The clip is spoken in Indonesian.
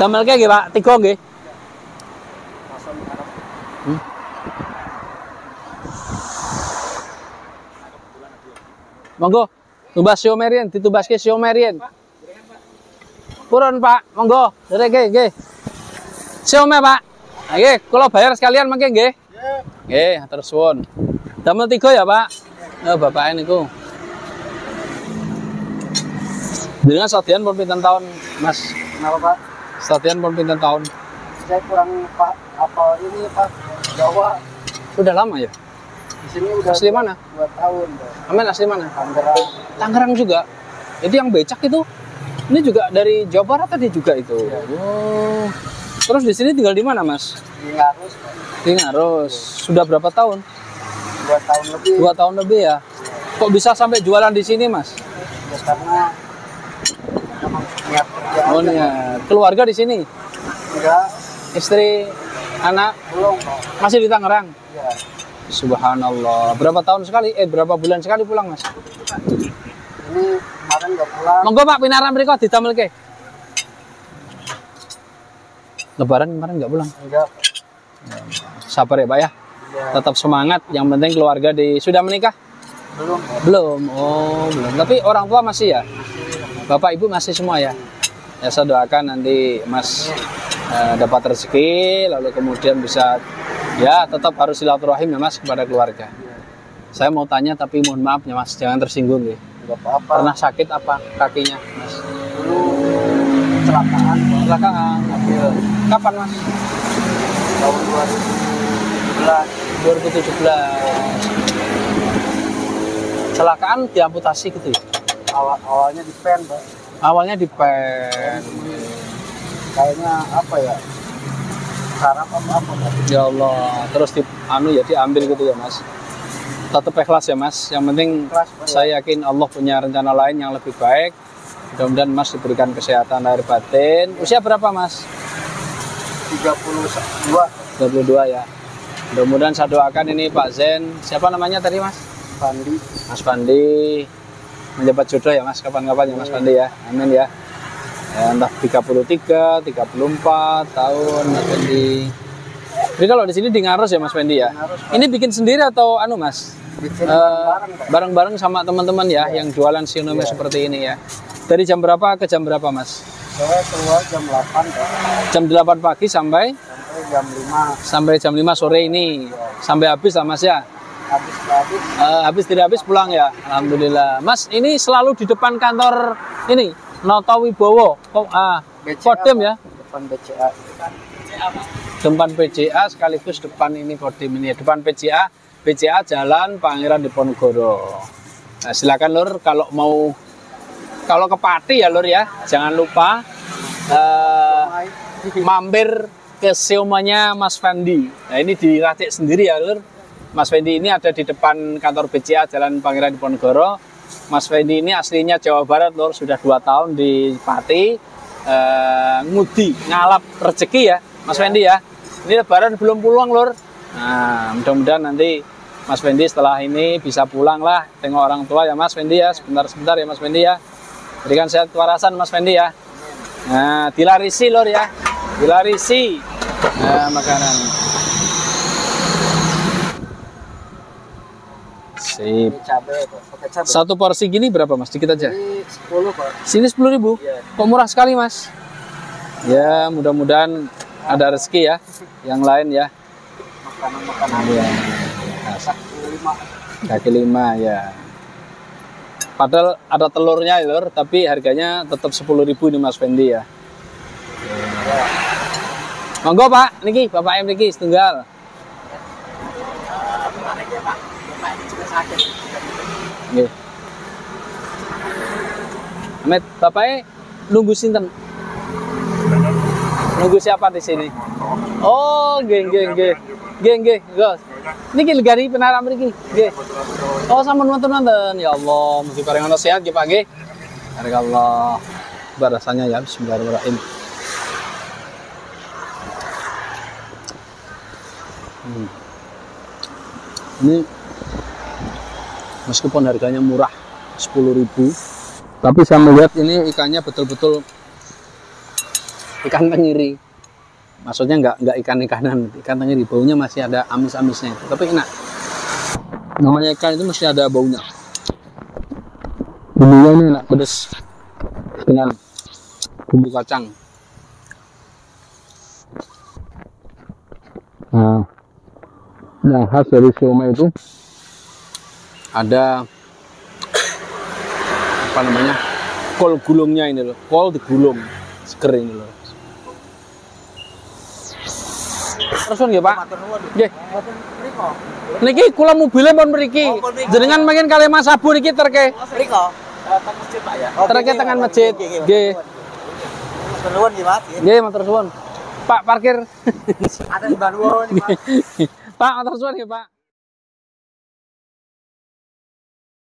Damelke nggih, Pak. 3 nggih. Monggo. Tumbas siomerien, ditumbaske siomerien. Purun, Pak. Monggo. Nggih. Siome, Pak. Nggih, kula bayar sekalian mangke nggih. Nggih, terus suwun. Damel 3 ya, Pak. Oh, bapake niku. Dengan sadian pun pinten tahun, Mas? Kenapa, Pak? Sadian pun pinten tahun? Saya kurang Pak apa ini, Pak. Jawa. Sudah lama ya? Di sini udah Asli mana? 2 tahun, Pak. Amin asli mana? Tangerang. Tangerang juga. Jadi yang becak itu ini juga dari Jawa Barat tadi juga itu. Ya. Oh. Terus di sini tinggal di mana, Mas? Di Ngarus, Pak. Di Ngarus. Sudah berapa tahun? 2 tahun lebih. 2 tahun lebih ya. Kok bisa sampai jualan di sini, Mas? Ya, karena memang niat kerja Oh, aja, ya. Keluarga di sini? Pak. Enggak, Istri, anak belum, Pak. masih di Tangerang? Ya. Subhanallah. Berapa tahun sekali? Berapa bulan sekali pulang, Mas? Ini kemarin nggak pulang. Monggo, Pak, pinaran mriko didamelke. Lebaran kemarin nggak pulang. Enggak, Pak. Sabar ya, Pak ya. Ya. Tetap semangat. Yang penting keluarga sudah menikah? Belum, Pak. Belum. Oh, belum. Tapi orang tua masih ya? Bapak Ibu masih semua ya? Ya, saya doakan nanti Mas dapat rezeki, lalu kemudian bisa ya tetap harus silaturahim ya, Mas, kepada keluarga. Saya mau tanya tapi mohon maaf ya, Mas, jangan tersinggung ya. Enggak apa-apa. Pernah sakit apa kakinya, Mas? Dulu kecelakaan, Pak. Kecelakaan. Kapan, Mas? Tahun 2017. Kecelakaan diamputasi gitu ya? Awalnya di pen, Pak. Awalnya di pen. Kayaknya apa ya? Saraf apa, Pak? Ya Allah, terus diambil gitu ya, Mas. Tetap ikhlas ya, Mas. Yang penting Ikhlas, Pak, ya. saya yakin Allah punya rencana lain yang lebih baik. Mudah-mudahan Mas diberikan kesehatan lahir batin. Usia berapa, Mas? 32. 22 ya. Mudah-mudahan saya doakan ini Pak Zen. Siapa namanya tadi, Mas? Pandi. Mas Pandi menjabat jodoh ya, Mas, kapan-kapan ya, Mas Pandi ya. Amin ya. Ya, entah 33, 34 tahun Mas Pandi. Jadi kalau di sini di Ngarus ya, Mas Pandi ya. Ngarus, Pak. Ini bikin sendiri atau anu, Mas? Bikin bareng, Pak. Bareng-bareng sama teman-teman ya, yang jualan sionomia seperti ini ya. Dari jam berapa ke jam berapa, Mas? Saya keluar jam 8, Pak. Jam 8 pagi sampai Sampai jam 5. Sore ini. Sampai habis lah, Mas ya. Habis. Habis tidak habis pulang ya. Alhamdulillah. Mas, ini selalu di depan kantor ini Noto Wibowo. BCA, Kodim ya. Depan BCA. Depan PJA sekaligus depan ini Kodim ini. Depan PJA Jalan Pangeran Diponegoro. Nah, silakan Lur kalau ke Pati ya, Lur ya. Jangan lupa mampir ke siomanya Mas Fendi. Nah, ini diracik sendiri ya, Lur. Mas Fendi ini ada di depan kantor BCA Jalan Pangeran Diponegoro. Mas Fendi ini aslinya Jawa Barat, Lur. Sudah 2 tahun di Pati. Ngudi, ngalap rezeki ya, Mas Fendi ya. Ini Lebaran belum pulang, Lur. Nah, mudah-mudahan nanti Mas Fendi setelah ini bisa pulang lah. Tengok orang tua ya, Mas Fendi ya. Sebentar-sebentar ya, Mas Fendi ya. Berikan sehat warasan, Mas Fendi ya. Nah, dilarisi, Lur ya. Dilarisi makanan. Sip. Cabai, Pak. Pakai cabai. Satu porsi gini berapa, Mas? Dikit aja. Ini 10, Pak. Sini 10.000. Iya. Kok murah sekali, Mas? Ya, mudah-mudahan ada rezeki ya. Yang lain ya. Makanan-makanan. Ya. Kaki 5 ya. Padahal ada telurnya ya, Lur, tapi harganya tetap 10.000 ini, Mas Fendi ya. Monggo, Pak. Niki, Bapak M niki setunggal. Nggih. Amit, Bapaknya nunggu sinten? Nunggu siapa di sini? Oh, nggih. Niki legari penarak mriki. Nggih. Oh, sampun wonten-wonten. Ya Allah, mugi paring ana sehat nggih, Pak nggih. Barakallah. Rasanya ya, bismillahirrahmanirrahim. Ini meskipun harganya murah 10.000, tapi saya melihat ini ikannya betul-betul ikan tenggiri. Maksudnya nggak ikan-ikanan, ikan tenggiri. Baunya masih ada amis-amisnya itu, tapi enak. Namanya ikan itu mesti ada baunya. Bumbunya ini enak, pedas dengan bumbu kacang. Nah, yang khas dari siomay itu ada apa namanya, kol gulungnya ini loh, kol digulung seger ini loh. Terus ya Pak, nggih. Niki kula mobilnya pun mriki. Jenengan makin kali Mas Abu niki terke. Mriko. Teng masjid Pak ya. Terke tengan masjid. Nggih. Nuwun nggih Mas. Nggih, matur suwun. Pak parkir. Ada di Banua nih Mas. Pak matur suwun nggih Pak.